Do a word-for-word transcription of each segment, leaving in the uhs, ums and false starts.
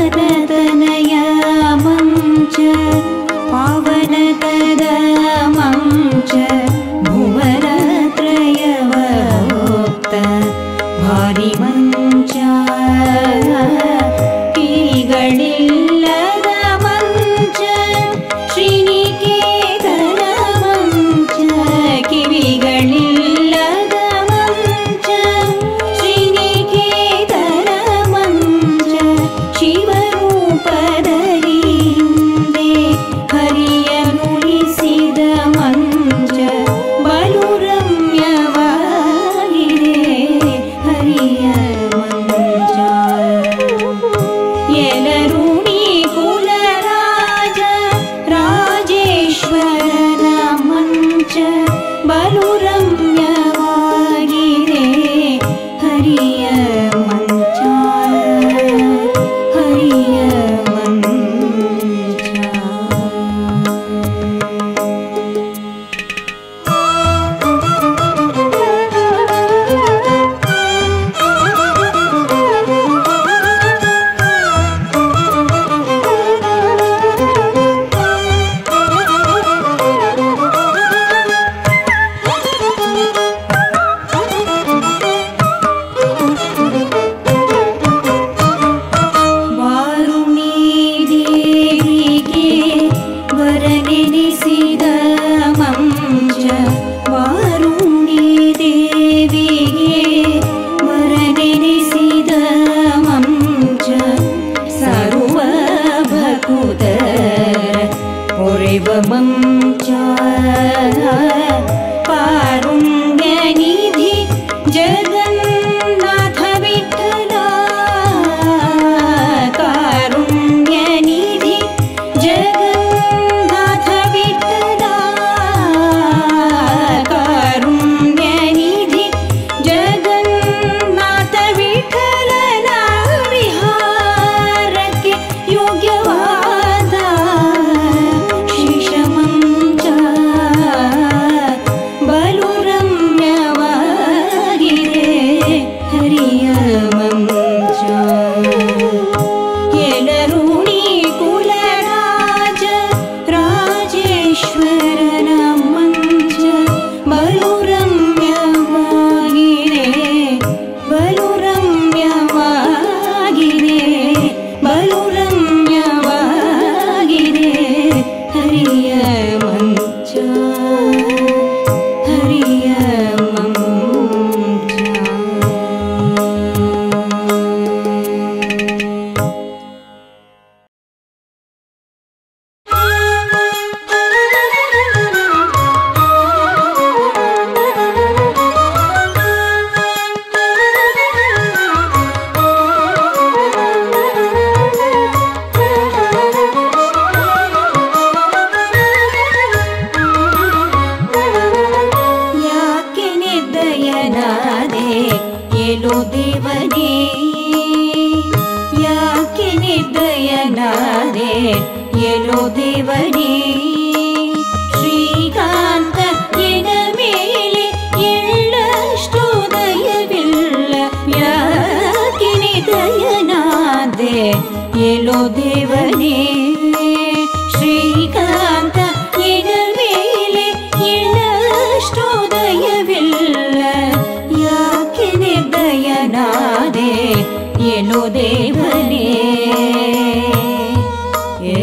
पावनतनय मंच पावनतद मंच भुवनत्रयवोक्त भारी मंच ಕಿವಿಗಳಿಲ್ಲದ ಮಂಚ ಶ್ರೀನಿಕೇತನ ಮಂಚ ಕಿವಿಗಳಿಲ್ಲದ ಮಂಚ ಶ್ರೀನಿಕೇತನ ಮಂಚ ಶಿವರೂಪದಲ್ಲಿ ಹಿಂದೆ ಹರಿಯ ನುಡಿಸಿದ ಮಂಚ ಬಲು ರಮ್ಯವಾಗಿದೆ ಹರಿಯ ಮಂಚ ಎಲರುಣಿ ಕುಲರಾಜ ರಾಜೇಶ್ವರನ ಮಂಚ ಬಲು ರಮ್ಯವಾಗಿದೆ ಹರಿಯ ಮಂಚ ಹರಿಯ ಮಂಚ ಮಂಚ ಪಾರುಣ್ಯನಿಧಿ ಜಗನ್ನಾಥ ವಿಠಲ ಕಾರುಣ್ಯನಿಧಿ ಜಗನ್ನಾಥ ವಿಠಲ ಕಾರುಣ್ಯನಿಧಿ ಜಗನ್ನಾಥ ವಿಠಲನ ವಿಹಾರಕ್ಕೆ ಯೋಗ್ಯವಾದ ಬಲು ರಮ್ಯವಾಗಿದೆ ಹರಿಯ ಮಂಚ ಎಲರುಣಿ ಕುಲರಾಜ ರಾಜೇಶ್ವರನ ಮಂಚ ಬಲು ರಮ್ಯವಾಗಿದೆ ಬಲು ರಮ್ಯವಾಗಿದೆ ಬಲು ರಮ್ಯವಾಗಿದೆ ಹರಿಯ ಮಂಚ ಹರಿಯ ಮಂಚ ಎಲೋ ದೇವನೇ ಯಾಕೆ ನಿರ್ದಯನಾದೆ ಎಲೋ ದೇವನೇ ಶ್ರೀಕಾಂತ ಎನ ಮೇಲೆ ಎಳ್ಳಷ್ಟು ದಯವಿಲ್ಲ ಯಾಕೆ ನಿರ್ದಯನಾದೆ ಎಲೋ ದೇವನೇ ಶ್ರೀಕಾಂತ ಎನ ಮೇಲೆ ಎಳ್ಳಷ್ಟು ದಯವಿಲ್ಲ ಯಾಕೆ ನಿರ್ದಯನಾದೆ ಎಲೋ ದೇವನೇ ಏ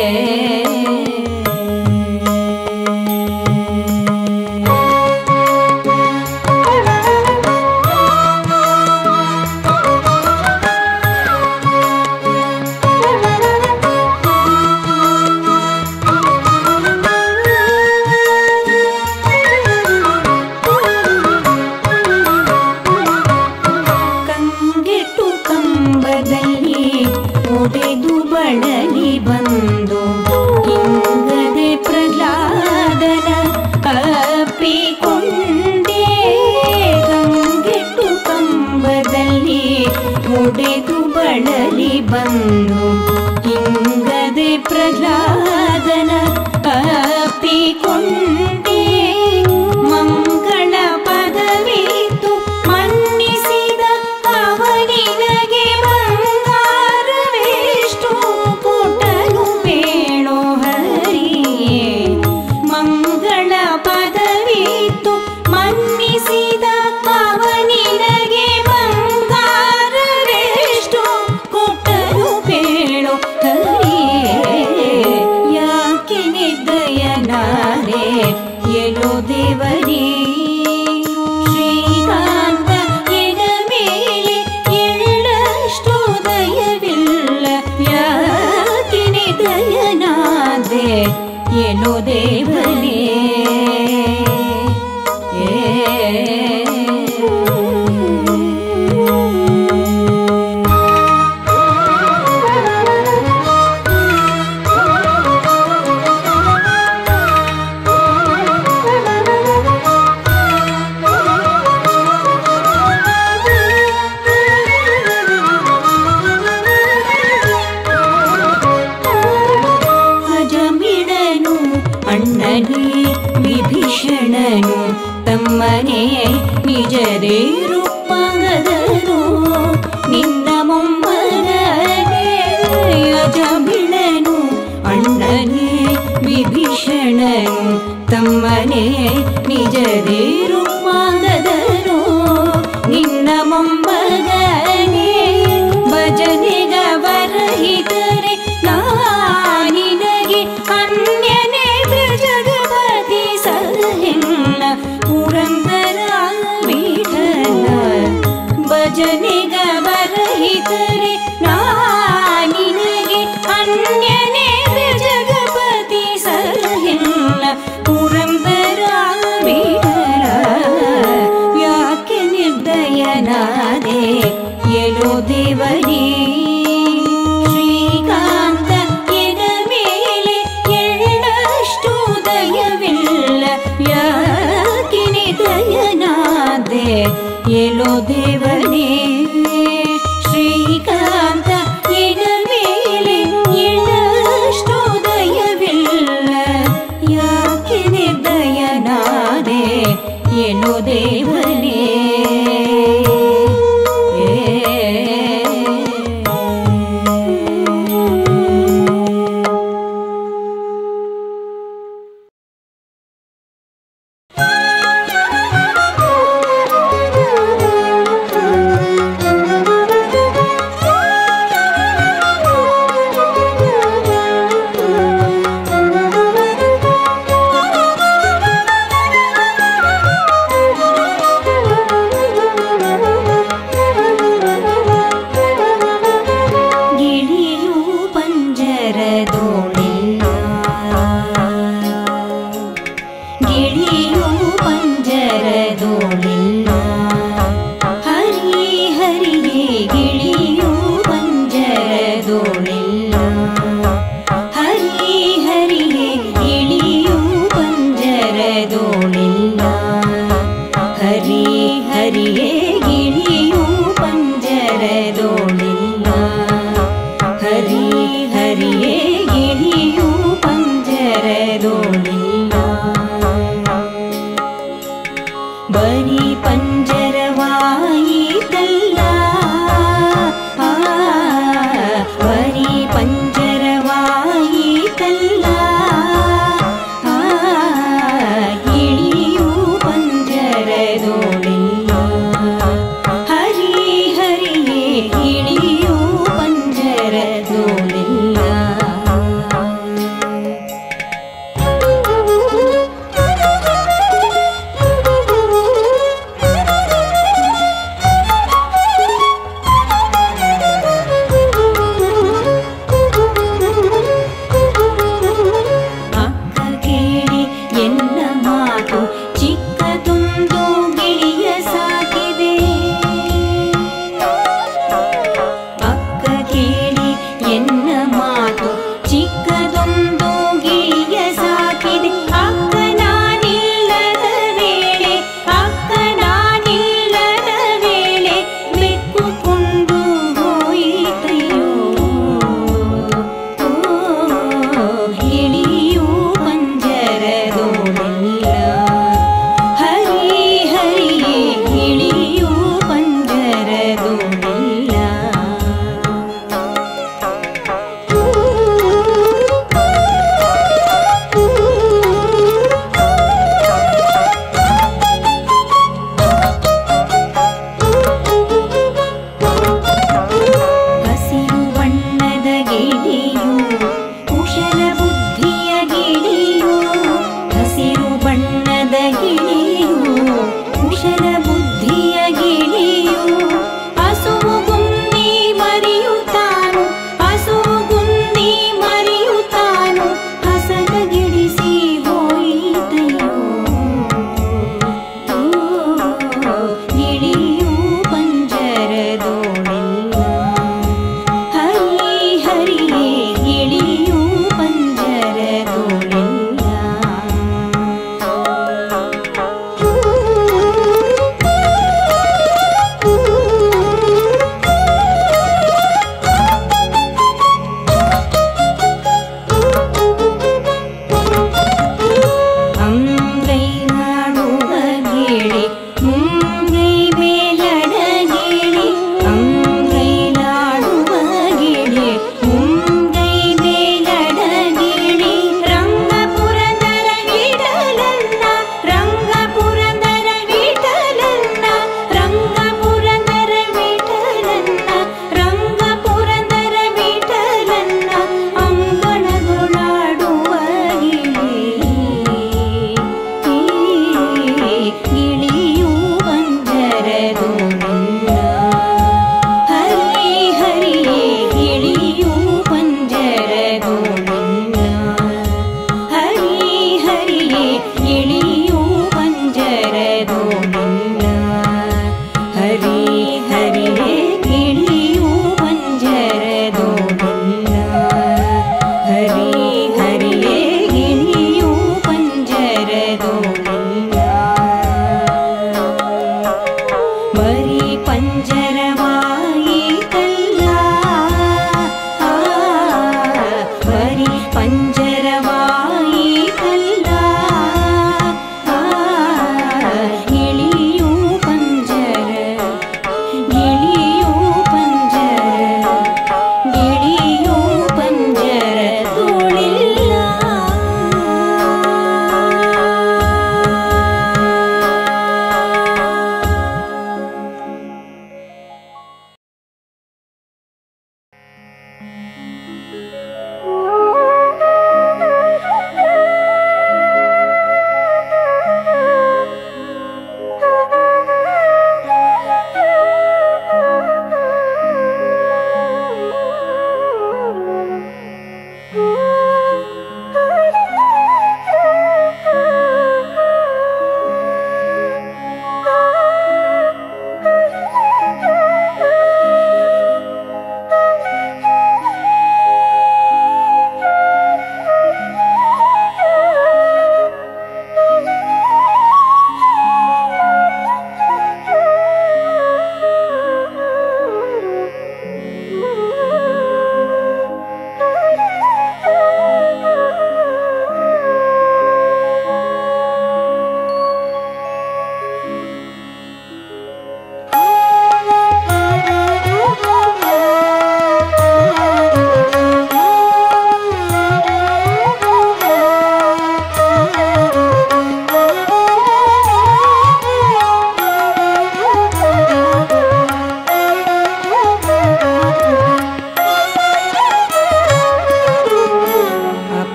ಒಡೆದು ಬಳಲಿ ಬಂದು ಇಂಗದೆ ಪ್ರಹ್ಲಾದನ ಅಪ್ಪಿಕೊಂಡೆ ಗಂಗೆಟ್ಟು ಕಂಬದಲ್ಲಿ ಒಡೆದು ಬಳಲಿ ಬಂದು ಇಂಗದೆ ಪ್ರಹ್ಲಾದನ ಅಪ್ಪಿಕೊಂಡೆ ಮಂಗಳ ಪದವಿತು ಮನ್ನಿಸಿದ ಅವನಿನಗೆ ಬಂಗಾರವೇಷ್ಟ ಎಲೋ ದೇವನೇ ವಿಭೀಷಣನು ತಮ್ಮನೇ ನಿಜದೇ ರೂಪಾಂಗದನು ನಿನ್ನ ಮೊಮ್ಮಗನೇ ಅಜಮಿಳನು ಅಣ್ಣನೇ ವಿಭೀಷಣನು ತಮ್ಮನೇ ನಿಜದೇ ರೂಪಾಂಗದನು ನಿನ್ನ ಮೊಮ್ಮಗನೇ ಭಜನೆಗವರಹಿತರೆ ನಾನಿನಗೆ ಅನ್ಯನೇ ಜಗಪತಿ ಸಹೆನ್ನ ಪುರಂದರ ವಿಠಲ ಭಜನೆಗವರಹಿತರೆ ನಾನಿನಗೆ ಅನ್ಯನೇ ಜಗಪತಿ ಸಹೆನ್ನ ಪುರಂದರ ವಿಠಲ ಯಾಕೆ ನಿರ್ದಯನಾದೆ ಎಲೋ ದೇವನೇ ಶ್ರೀಕಾಂತ ಎನ ಮೇಲೆ ಎಳ್ಳಷ್ಟು ದಯವಿಲ್ಲ ಯಾಕೆ ನಿದಯನಾದೆ ಎಲೋ ದೇವನೇ ಶ್ರೀಕಾಂತ ಎನ ಮೇಲೆ ಎಳ್ಳಷ್ಟು ದಯವಿಲ್ಲ ಯಾಕೆ ನಿರ್ದಯನಾದೆ ಎಲೋ ದೇವನೇ Ooh.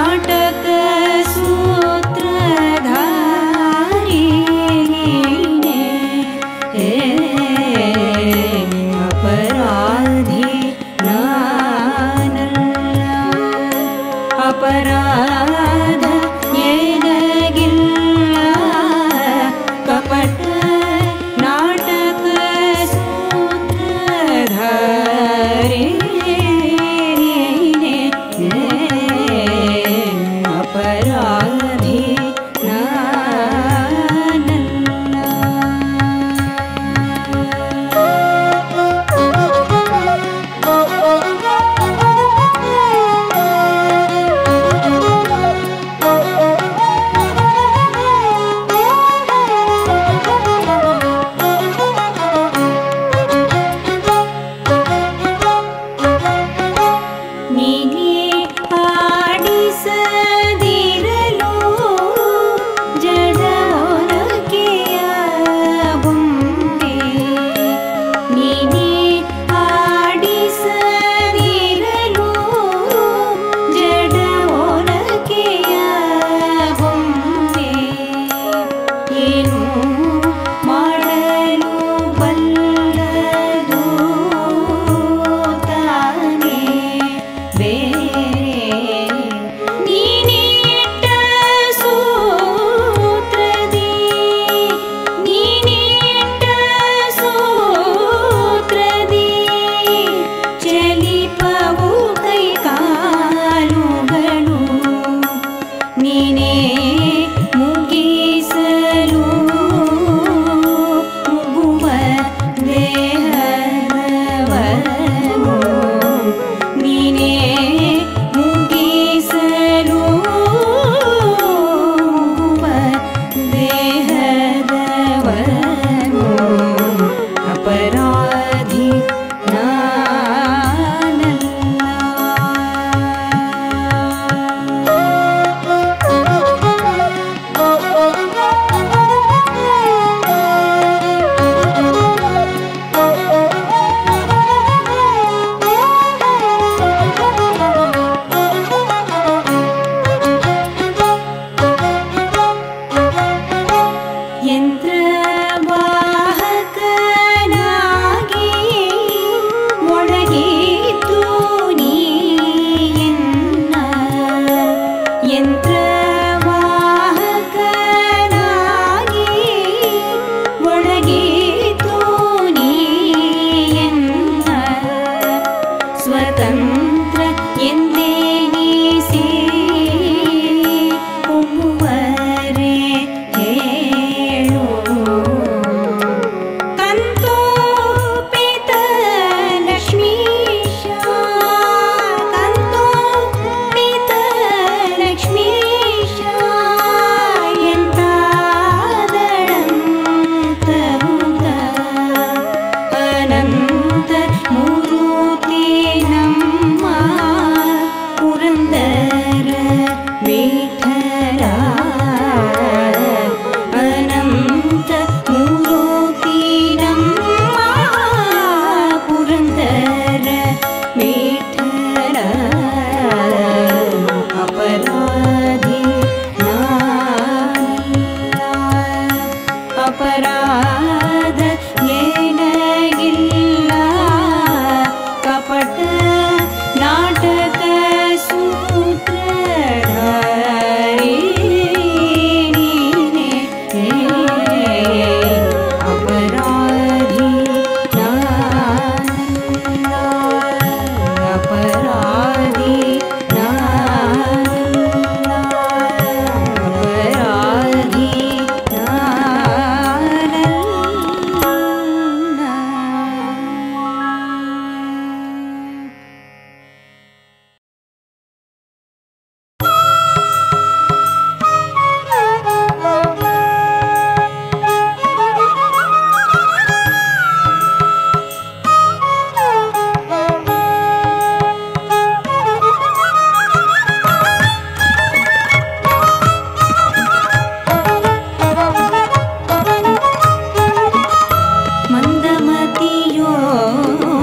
ನಾಟಕ ಸೂತ್ರಧಾರಿ ಅಪರಾಧಿ ನಾನಲ್ಲ ಅಪರಾಧ ಏನಗಿಲ್ಲ ಕಪಟ ನಾಟಕ ಸೂತ್ರಧಾರಿ ಅಪರಾಧಿ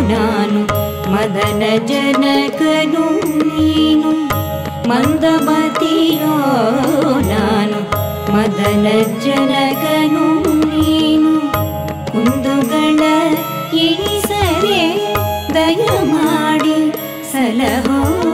ಮದನ ಜನಕನು ನೀನು ಮಂದಮತಿಯೋ ಜನಕನು ನೀನು ಕುಂದುಗಳ ಎಣಿಸದೆ ದಯ ಮಾಡಿ ಸಲಹೋ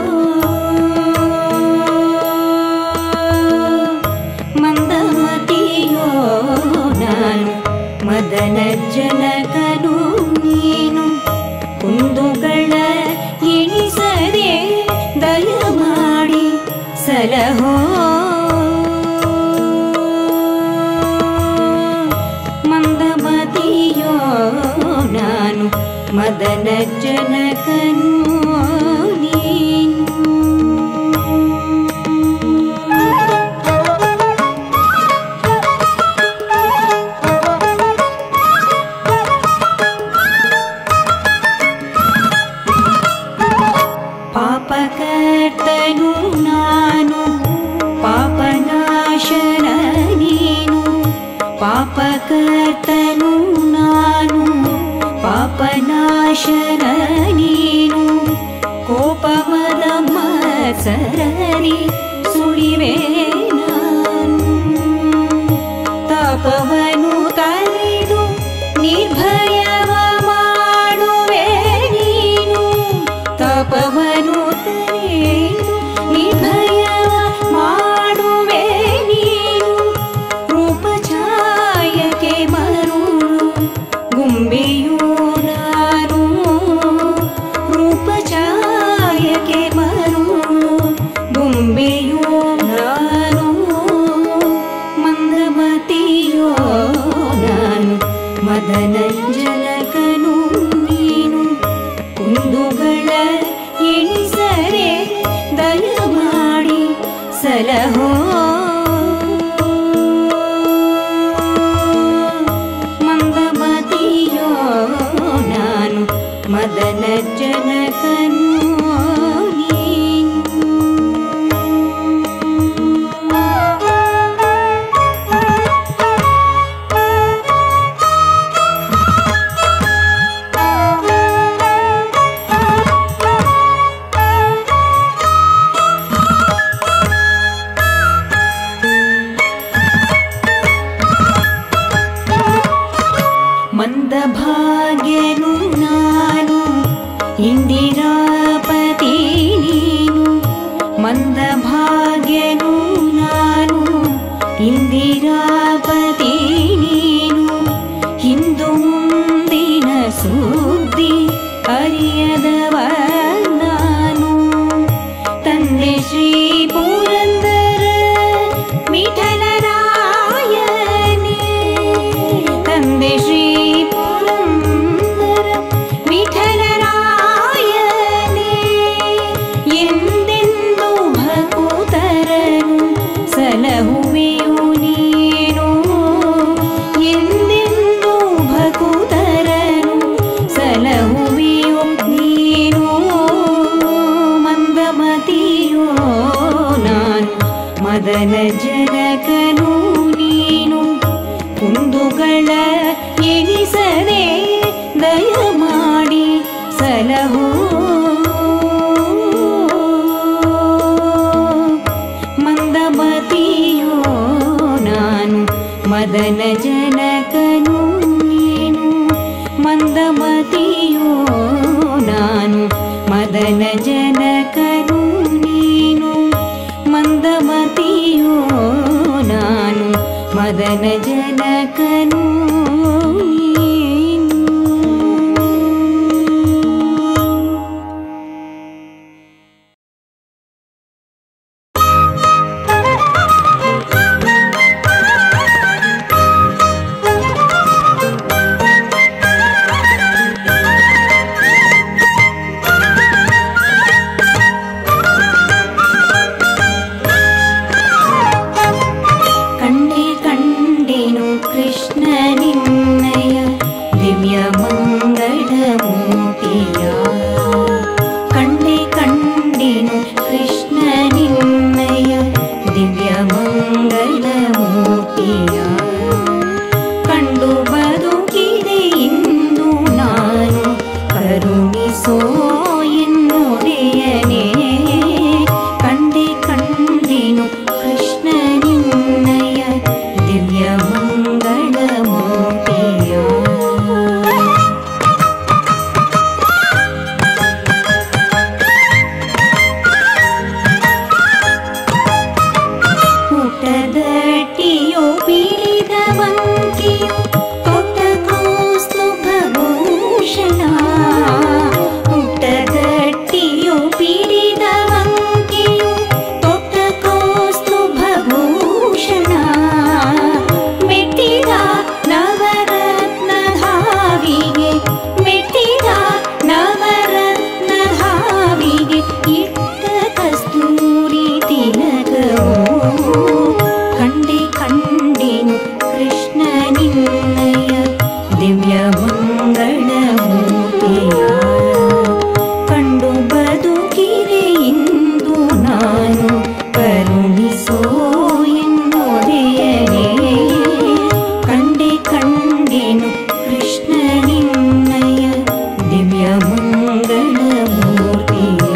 ಮಂದಮತಿಯೋ ನಾನು ಮದನ ಜನಕನು ನೀನು ಕುಂದುಗಳ ಎಣಿಸದೆ ದಯ ಮಾಡಿ ಸಲಹೋ ಮಂದಮತಿಯೋ ನಾನು ಮದನ ಜನಕನು ನೀನು ಪಾಪಕರ್ತನು ನಾನು ಪಾಪನಾಶನ ನೀನು ಪಾಪಕರ್ತನು ನಾನು ಪಾಪನಾಶನ ನೀನು ಕೋಪಮದ ಮತ್ಸರರಿ ಸುಳಿವೆ ನಾನು ತಪವನು ಕಲಿದು ನಿರ್ಭಯವ ಮಾಡುವೆ ನೀನು ತಪವನು ತಲೆದು ನಿರ್ಭಯವ ಮಾಡುವೆ ನೀನು ರೂಪಛಾಯಕ್ಕೆ ಮರುಳು ಗುಂಬೆಯೂ ನಾನು ರೂಪಛಾಯಕ್ಕೆ ಮರುಳು ಗುಂಬೆಯೂ ನಾನು ಮಂದಮತಿಯೋ ನಾನು ಮದನ ಜನಕನು ನೀನು ಕುಂದುಗಳ ಎಣಿಸರೆ ದಯ ಮಾಡಿ ಸಲಹೋ ಮಂದಮತಿಯೋ ನಾನು ಮದನ ಜನಕನು ಮಂದಭಾಗ್ಯನು ನಾನು ಇಂದಿರಾಪತಿ ನೀನು ಮಂದಭಾಗ್ಯನು ನಾನು ಇಂದಿರಾಪತಿ ನೀನು ಹಿಂದು ಮುಂದಿನ ಸುದ್ದಿ ಅರಿಯದವ ನಾನು ತಂದೆ ಶ್ರೀ ಪುರಂದರ ವಿಠಲರಾಯನೇ ತಂದೆ ಶ್ರೀ ಪುರಂದರ ವಿಠಲರಾಯನೇ ಎಂದೆಂದು ಭಕುತರನು ಸಲಹುವೆಯು ನೀನು ಎಂದೆಂದು ಭಕುತರನು ಸಲಹುವೆಯು ನೀನು ಮಂದಮತಿಯೋ ನಾನು ಮದನ ಜನಕನು ನೀನು ಕುಂದುಗಳ ಎಣಿಸದೆ ದಯ ಮಾಡಿ ಸಲಹೋ ಮಂದಮತಿಯೋ ನಾನು ಮದನ ಜನಕನು ನೀನು ಮಂದಮತಿಯೋ ನಾನು ಮದನ ಜನಕನು ನೀನು ಮಂದಮತಿಯೋ ನಾನು ಮದನ ಜನಕನು ನೀನು ಕಂಡೆ ಕಂಡೆನು ಕೃಷ್ಣನೇ ಕಂಡೆ ಕಂಡೆನು ಕೃಷ್ಣ ನಿನ್ನಯ ದಿವ್ಯ ಮಂಗಳ ಮೂರ್ತಿಯ ಕಂಡು ಬದುಕಿದೆ ಇಂದು ನಾನು ಕರುಣಿಸೋ ಎನ್ನುದೆಯನೇ ಕಂಡೆ ಕಂಡೆನು ಕೃಷ್ಣ ನಿನ್ನಯ ದಿವ್ಯ ಮಂಗಳ ಮೂರ್ತಿಯ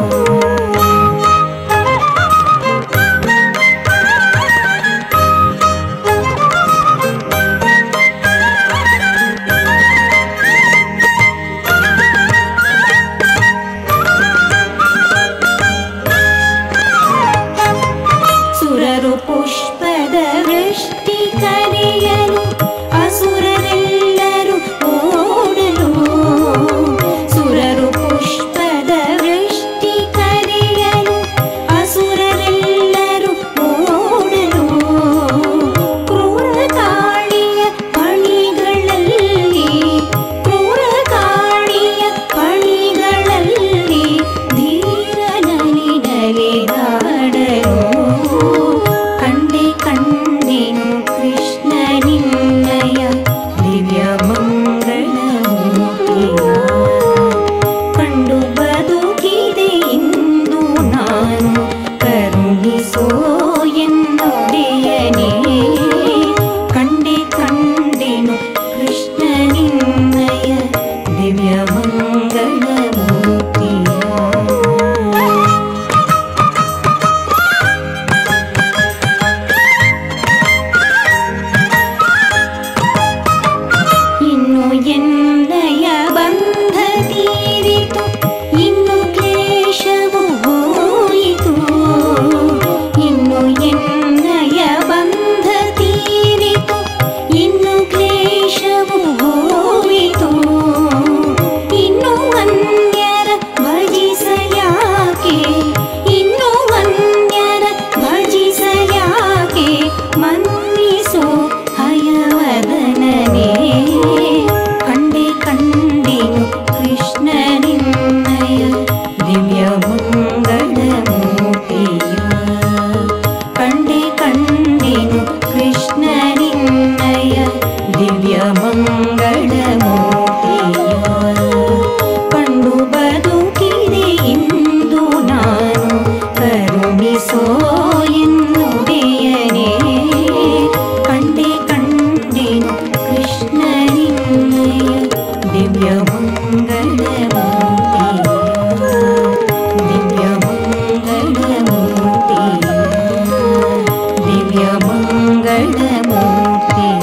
ಸುರರು ಪುಷ್ಪದ ವೃಷ್ಟಿ ಕರೆಯಲು ಅಸುರರೆಲ್ಲರೂ ಓಡಲು ಸುರರು ಪುಷ್ಪದ ವೃಷ್ಟಿ ಕರೆಯಲು ಅಸುರರೆಲ್ಲರೂ ಓಡಲು ಕ್ರೂರ ಕಾಳಿಯ ಪಣಿಗಳಲ್ಲಿ ಕ್ರೂರ ಕಾಳಿಯ ಪಣಿಗಳಲ್ಲಿ ಧೀರ ನಲಿ ನಲಿದಾಡಲು ಕಂಡೆ ಕಂಡೆನು ಕೃಷ್ಣ ನಿನ್ನಯ ದಿವ್ಯ ಮಂಗಳ ಮೂರ್ತಿಯ ಕಂಡು ಬದುಕಿದೆ ಇಂದು ನಾನು ಕರುಣಿಸೋ ಎನ್ನುದೆಯನೇ ಕಂಡೆ ಕಂಡೆನು ಕೃಷ್ಣ ನಿನ್ನಯ ದಿವ್ಯ ಮಂಗಳ ಮೂರ್ತಿಯ ಇನ್ನು ಎನ್ನಯ ಬಂಧ ತೀರಿತು ಇನ್ನು ಕ್ಲೇಶವು ಹೋಯಿತು ಇನ್ನು ಎನ್ನಯ ಬಂಧ ತೀರಿತು ಇನ್ನು ಕ್ಲೇಶವು ಹೋಯಿತು ಇನ್ನು ಅನ್ಯರ ಭಜಿಸಯಾಕೆ ಇನ್ನು ಅನ್ಯರ ಭಜಿಸಯಾಕೆ ಮನ್ನಿಸೋ ಹಯವದನನೇ ಕಂಡೆ ಕಂಡೆನು ಕೃಷ್ಣ ನಿನ್ನಯ ದಿವ್ಯ ಮಂಗಳ ಮೂರ್ತಿಯ ಕಂಡೆ ಕಂಡೆನು ಕೃಷ್ಣ ನಿನ್ನಯ ದಿವ್ಯ ಮಂಗಳ ಮೂರ್ತಿಯ ಕಂಡು ಬದುಕಿದೆ ಇಂದು ನಾನು ಕರುಣಿಸೋ ಎನ್ನುದೆಯನೇ ಕಂಡೆ ಕಂಡೆನು ಕೃಷ್ಣ ನಿನ್ನಯ ದಿವ್ಯ ಮಂಗಳ ಮೂರ್ತಿಯ ದಿವ್ಯ ಮಂಗಳ ಮೂರ್ತಿಯ ದಿವ್ಯ ಮಂಗಳ ಮೂರ್ತಿಯ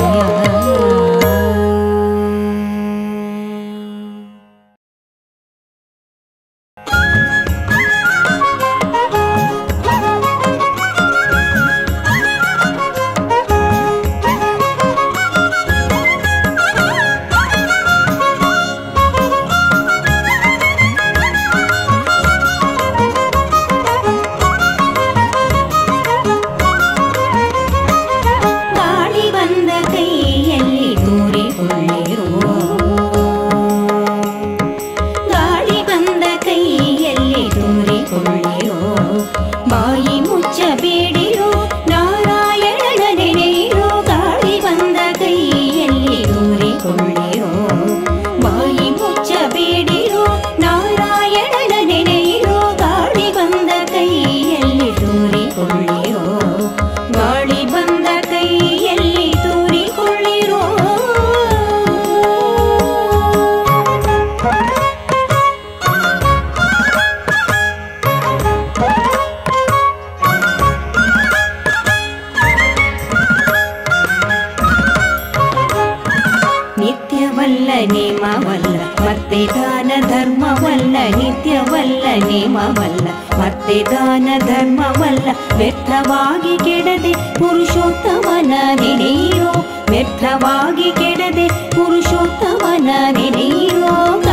ಗಾಳಿ ಬಂದ ಕೈಯಲ್ಲಿ ತೂರಿಕೊಳ್ಳಿರೋ ಗಾಳಿ ಬಂದ ಕೈಯಲ್ಲಿ ತೂರಿಕೊಳ್ಳಿರೋ ಬಾಯಿ ಮುಚ್ಚಬೇಡಿರೋ ನಾರಾಯಣನ ನೆನೆಯಿರೋ ಗಾಳಿ ಬಂದ ಕೈಯಲ್ಲಿ ತೂರಿಕೊಳ್ಳಿರೋ ಬಾಯಿ ಮುಚ್ಚಬೇಡಿರೋ ನಾರಾಯಣನ ನೆನೆಯಿರೋ ಗಾಳಿ ಬಂದ ಕೈಯಲ್ಲಿ ತೂರಿಕೊಳ್ಳಿರೋ ಗಾಳಿ ಬಂದ ಕೈಯಲ್ಲಿ ತೂರಿಕೊಳ್ಳಿರೋ ನಿತ್ಯವಲ್ಲ ನೇಮವಲ್ಲ ಮತ್ತೆ ದಾನ ಧರ್ಮವಲ್ಲ ನಿತ್ಯವಲ್ಲ ನೇಮವಲ್ಲ ಮತ್ತೆ ದಾನ ಧರ್ಮವಲ್ಲ ವ್ಯರ್ಥವಾಗಿ ಕೆಡದೆ ಪುರುಷೋತ್ತಮನ ನೆನೆಯಿರೋ ವ್ಯರ್ಥವಾಗಿ ಕೆಡದೆ ಪುರುಷೋತ್ತಮನ ನೆನೆಯಿರೋ